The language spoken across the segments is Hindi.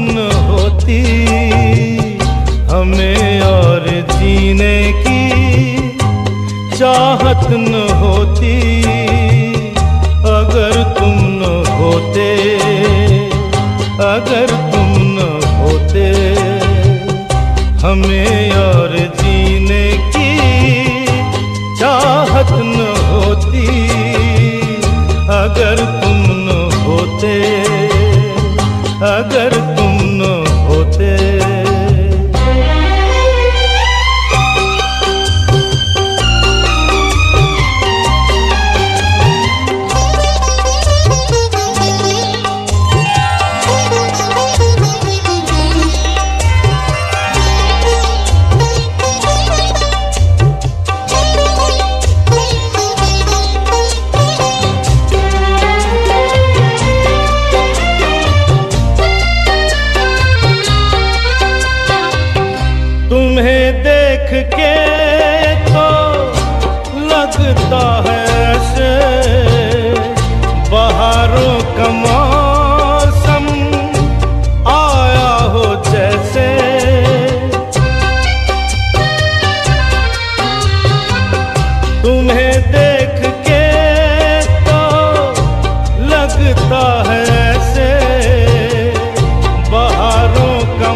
न होती हमें और जीने की चाहत न होती, अगर तुम न होते, अगर तुम न होते, हमें और जीने की चाहत न होती, अगर तुम न होते, अगर तुम न होते। के तो लगता है ऐसे बहारों का मौसम आया हो जैसे, तुम्हें देख के तो लगता है ऐसे बहारों का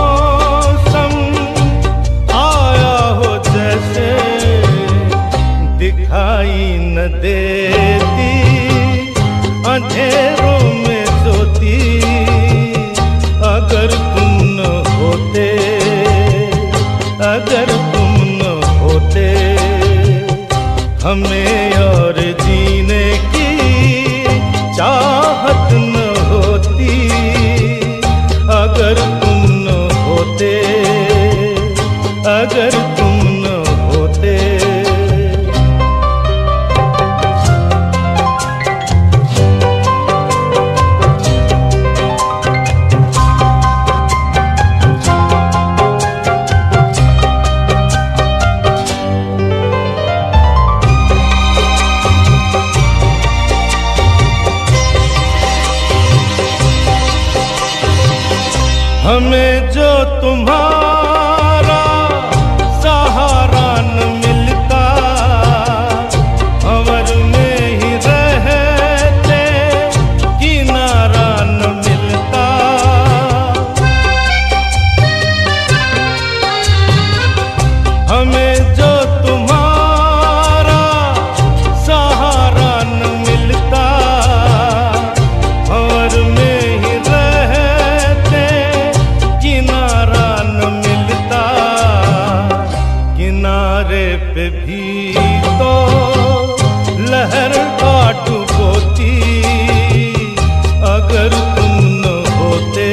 दिखाई न देती अंधेरों में सोती, अगर तुम न होते, अगर तुम न होते, हमें और जीने की चाहत न होती, अगर तुम न होते, अगर तुम न होते। हमें जो तुम्हारा सहारा न मिलता, भंवर में ही रहते किनारा न मिलता, हमें जो तुम्हारा सहारा न मिलता, भंवर में ही रहते किनारा न मिलता, किनारे पे भी तो लहर काट बोती, अगर तुम न होते,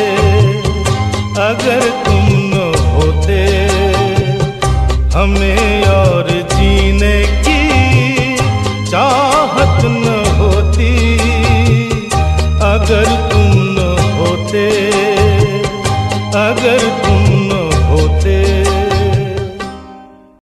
अगर तुम न होते, हमें और जीने की चाहत न होती, अगर तुम न होते, अगर